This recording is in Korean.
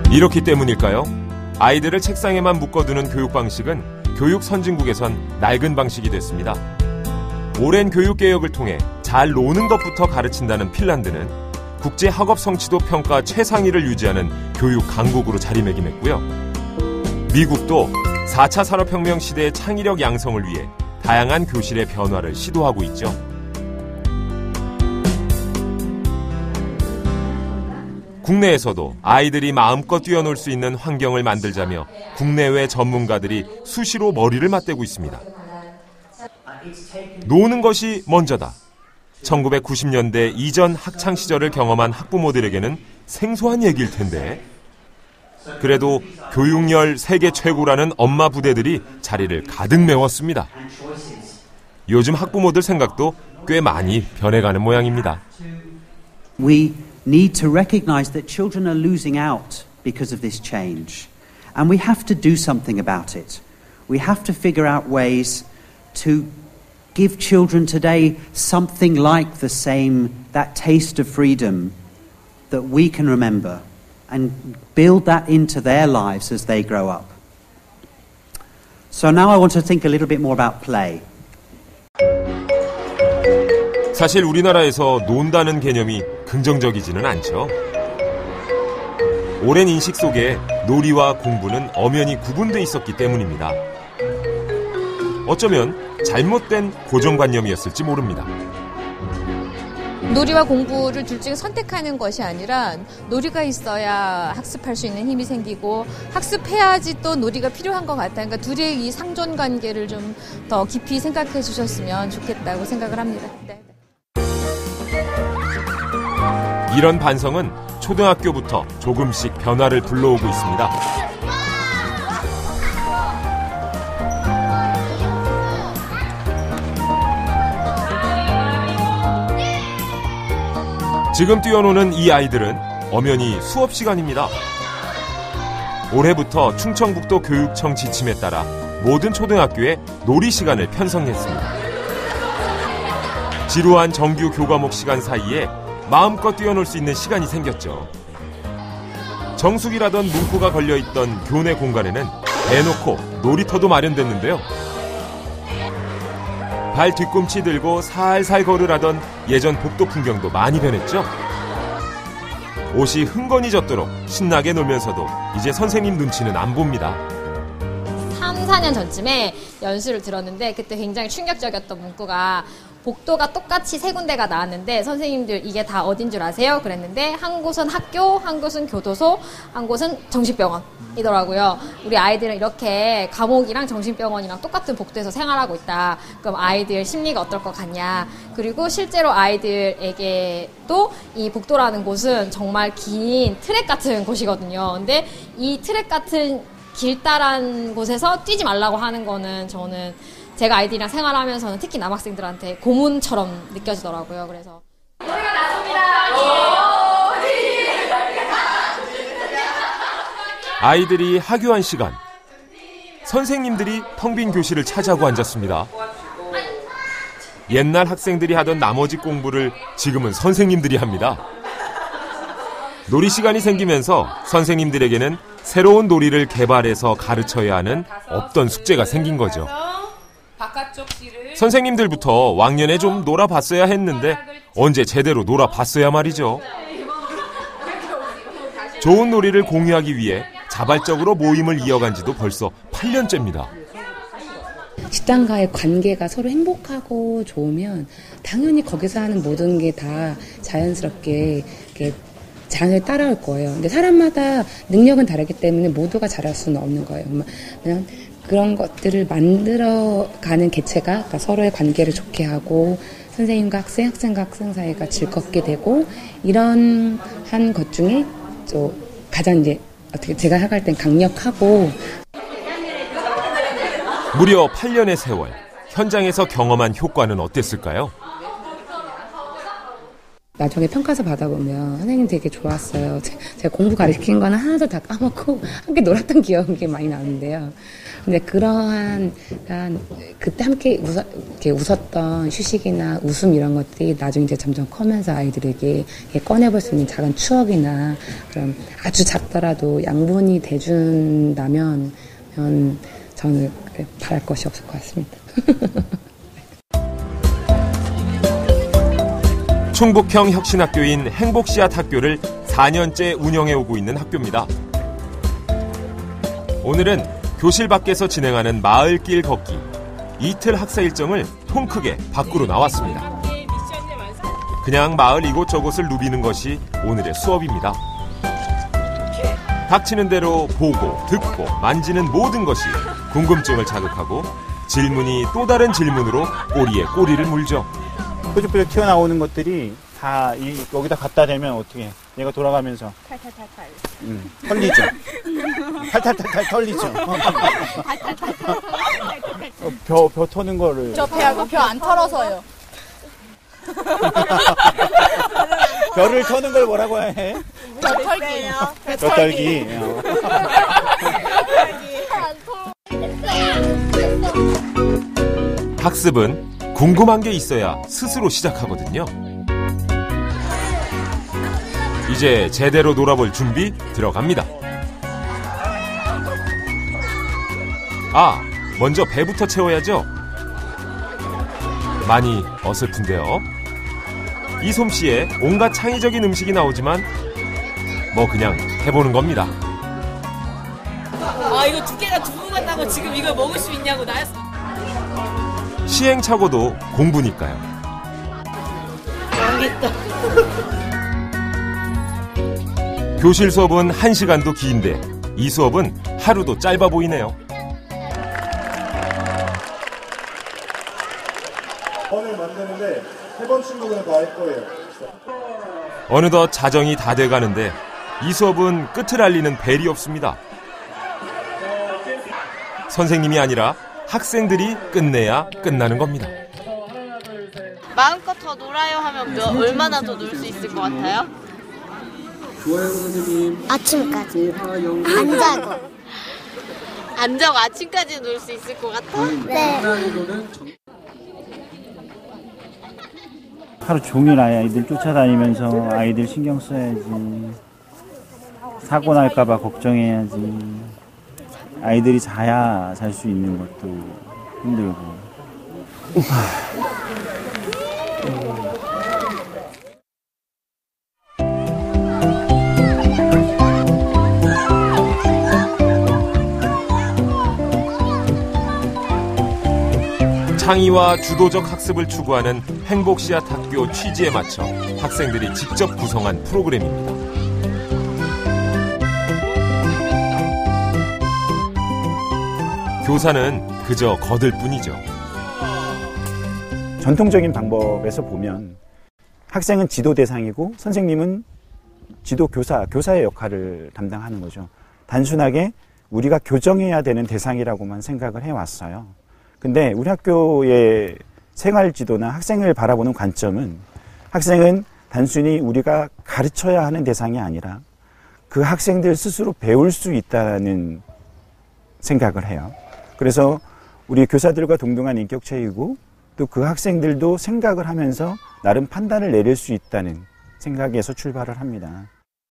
이렇기 때문일까요? 아이들을 책상에만 묶어두는 교육 방식은 교육 선진국에선 낡은 방식이 됐습니다. 오랜 교육개혁을 통해 잘 노는 것부터 가르친다는 핀란드는 국제학업 성취도 평가 최상위를 유지하는 교육 강국으로 자리매김했고요. 미국도 4차 산업혁명 시대의 창의력 양성을 위해 다양한 교실의 변화를 시도하고 있죠. 국내에서도 아이들이 마음껏 뛰어놀 수 있는 환경을 만들자며 국내외 전문가들이 수시로 머리를 맞대고 있습니다. 노는 것이 먼저다. 1990년대 이전 학창시절을 경험한 학부모들에게는 생소한 얘기일 텐데, 그래도 교육열 세계 최고라는 엄마 부대들이 자리를 가득 메웠습니다. 요즘 학부모들 생각도 꽤 많이 변해가는 모양입니다. We need to recognize that children are losing out because of this change. And we have to do something about it. We have to figure out ways to give children today something like that taste of freedom that we can remember and build that into their lives as they grow up. So now I want to think a little bit more about play. 사실 우리나라에서 논다는 개념이 긍정적이지는 않죠. 오랜 인식 속에 놀이와 공부는 엄연히 구분돼 있었기 때문입니다. 어쩌면 잘못된 고정관념이었을지 모릅니다. 놀이와 공부를 둘 중에 선택하는 것이 아니라 놀이가 있어야 학습할 수 있는 힘이 생기고 학습해야지 또 놀이가 필요한 것 같다. 그러니까 둘의 이 상존 관계를 좀 더 깊이 생각해 주셨으면 좋겠다고 생각을 합니다. 네. 이런 반성은 초등학교부터 조금씩 변화를 불러오고 있습니다. 지금 뛰어노는 이 아이들은 엄연히 수업 시간입니다. 올해부터 충청북도 교육청 지침에 따라 모든 초등학교에 놀이 시간을 편성했습니다. 지루한 정규 교과목 시간 사이에 마음껏 뛰어놀 수 있는 시간이 생겼죠. 정수기라던 문구가 걸려있던 교내 공간에는 대놓고 놀이터도 마련됐는데요. 발 뒤꿈치 들고 살살 걸으라던 예전 복도 풍경도 많이 변했죠. 옷이 흥건히 젖도록 신나게 놀면서도 이제 선생님 눈치는 안 봅니다. 3, 4년 전쯤에 연수를 들었는데 그때 굉장히 충격적이었던 문구가 복도가 똑같이 세 군데가 나왔는데 선생님들 이게 다 어딘 줄 아세요? 그랬는데 한 곳은 학교, 한 곳은 교도소, 한 곳은 정신병원이더라고요. 우리 아이들은 이렇게 감옥이랑 정신병원이랑 똑같은 복도에서 생활하고 있다. 그럼 아이들 심리가 어떨 것 같냐. 그리고 실제로 아이들에게도 이 복도라는 곳은 정말 긴 트랙 같은 곳이거든요. 근데 이 트랙 같은 길다란 곳에서 뛰지 말라고 하는 거는 저는 제가 아이들이랑 생활하면서는 특히 남학생들한테 고문처럼 느껴지더라고요. 그래서 노래가 나섭니다. 아이들이 하교한 시간, 선생님들이 텅 빈 교실을 차지하고 앉았습니다. 옛날 학생들이 하던 나머지 공부를 지금은 선생님들이 합니다. 놀이 시간이 생기면서 선생님들에게는 새로운 놀이를 개발해서 가르쳐야 하는 없던 숙제가 생긴 거죠. 선생님들부터 왕년에 좀 놀아봤어야 했는데 언제 제대로 놀아봤어야 말이죠. 좋은 놀이를 공유하기 위해 자발적으로 모임을 이어간 지도 벌써 8년째입니다. 집단과의 관계가 서로 행복하고 좋으면 당연히 거기서 하는 모든 게 다 자연스럽게 이렇게 장을 따라올 거예요. 근데 사람마다 능력은 다르기 때문에 모두가 잘할 수는 없는 거예요. 그냥 그런 것들을 만들어가는 개체가 그러니까 서로의 관계를 좋게 하고 선생님과 학생, 학생과 학생 사이가 즐겁게 되고 이런 한 것 중에 또 가장 이제 어떻게 제가 생각할 땐 강력하고 무려 8년의 세월 현장에서 경험한 효과는 어땠을까요? 나중에 평가서 받아보면 선생님 되게 좋았어요. 제가 공부 가르친 거는 하나도 다 까먹고 함께 놀았던 기억이 많이 나는데요. 근데 그러한 그때 함께 이렇게 웃었던 휴식이나 웃음 이런 것들이 나중에 이제 점점 커면서 아이들에게 꺼내볼 수 있는 작은 추억이나 그런 아주 작더라도 양분이 돼준다면 저는 바랄 것이 없을 것 같습니다. 충북형 혁신학교인 행복씨앗 학교를 4년째 운영해오고 있는 학교입니다. 오늘은 교실 밖에서 진행하는 마을길 걷기, 이틀 학사 일정을 통 크게 밖으로 나왔습니다. 그냥 마을 이곳저곳을 누비는 것이 오늘의 수업입니다. 닥치는 대로 보고, 듣고, 만지는 모든 것이 궁금증을 자극하고 질문이 또 다른 질문으로 꼬리에 꼬리를 물죠. 뾰족뾰족 튀어나오는 것들이 다 여기다 갖다 대면 어떻게 해? 얘가 돌아가면서 탈탈탈탈 털리죠. 탈탈탈탈 털리죠. 벼 터는 거를 저 배하고 벼 안 털어서요. 벼를 터는 걸 뭐라고 해? 벼 털기요. 벼 털기. 학습은 궁금한 게 있어야 스스로 시작하거든요. 이제 제대로 놀아볼 준비 들어갑니다. 먼저 배부터 채워야죠. 많이 어설픈데요. 이 솜씨에 온갖 창의적인 음식이 나오지만 그냥 해보는 겁니다. 이거 두 개가 두부 같다고 지금 이걸 먹을 수 있냐고 나였어. 시행착오도 공부니까요. 망했다. 교실 수업은 1시간도 긴데 이 수업은 하루도 짧아 보이네요. 번을 만드는데 3번 친구들은 다 할 거예요. 어느덧 자정이 다 돼가는데 이 수업은 끝을 알리는 벨이 없습니다. 선생님이 아니라 학생들이 끝내야 끝나는 겁니다. 마음껏 더 놀아요 하면 얼마나 더 놀 수 있을 것 같아요? 아침까지 안 자고. 안 자고 아침까지 놀 수 있을 것 같아? 네. 하루 종일 아이들 쫓아다니면서 아이들 신경 써야지. 사고 날까봐 걱정해야지. 아이들이 자야 잘 수 있는 것도 힘들고. 창의와 주도적 학습을 추구하는 행복씨앗 학교 취지에 맞춰 학생들이 직접 구성한 프로그램입니다. 교사는 그저 거들 뿐이죠. 전통적인 방법에서 보면 학생은 지도 대상이고 선생님은 지도 교사의 역할을 담당하는 거죠. 단순하게 우리가 교정해야 되는 대상이라고만 생각을 해왔어요. 근데 우리 학교의 생활 지도나 학생을 바라보는 관점은 학생은 단순히 우리가 가르쳐야 하는 대상이 아니라 그 학생들 스스로 배울 수 있다는 생각을 해요. 그래서 우리 교사들과 동등한 인격체이고 또 그 학생들도 생각을 하면서 나름 판단을 내릴 수 있다는 생각에서 출발을 합니다.